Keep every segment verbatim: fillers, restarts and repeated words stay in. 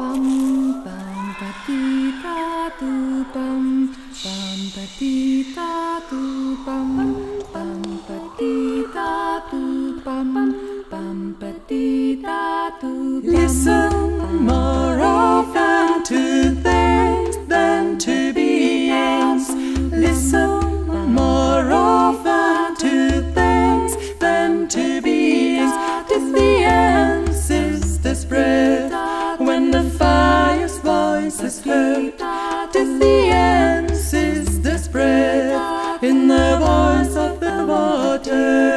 Bum bum ba dee da doo bum bum ba dee da doo bum bum ba dee da doo bum bum ba dee da doo. Listen more often to things than to beings. Listen more often to things than to beings. Tis the answers that spread when the fire's voice is heard. Tis the answers that spread in the voice of the water.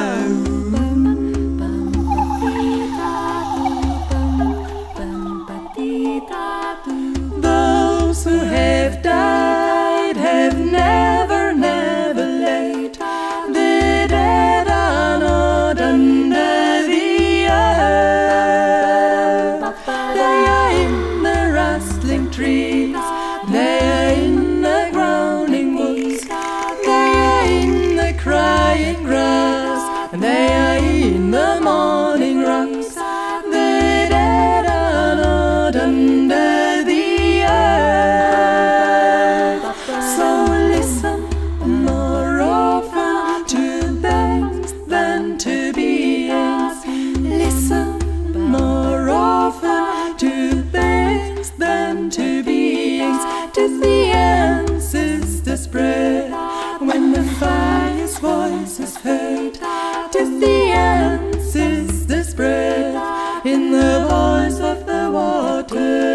Those who have died have never, never laid. The dead are not under the earth. They are in the rustling trees, they are in the grounding woods, they are in the crying grass, and they are in the morning rocks. The dead are not under the earth. So listen more often to things than to beings. Listen more often to things than to beings. Tis the answers that spread when the fire's voice is heard. Tis the answers that spread in the voice of the water.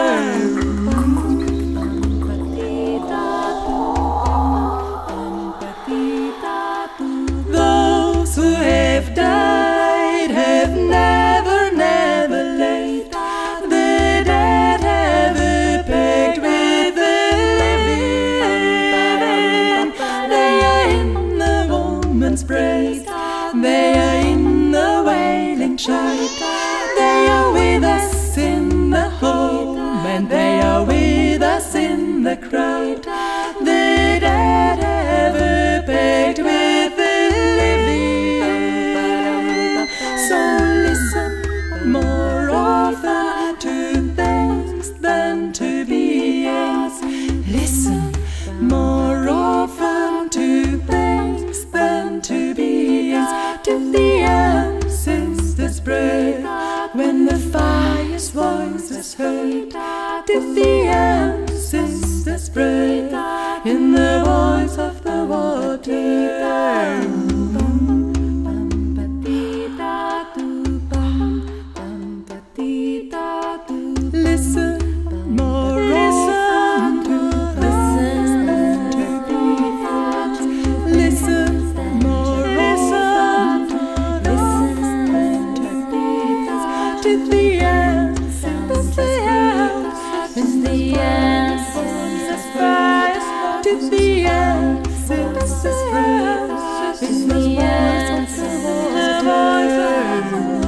Those who have died have never, never laid. The dead have pegged with the living. They are in the woman's breast, they are in the wailing child. They are with us in the home, and they are with us in the crowd. The dead have pegged with the living. So listen more often to things than to beings. Listen more often to things than to beings. To the answers that spread when the fire's voice is heard. To the answers that spread in the voice of the water. Listen more often to things than to beings. Listen more often to things than to beings. To the answers, the answers, the answers that spread. To the answers, the answers, in the voice of the voice of the water.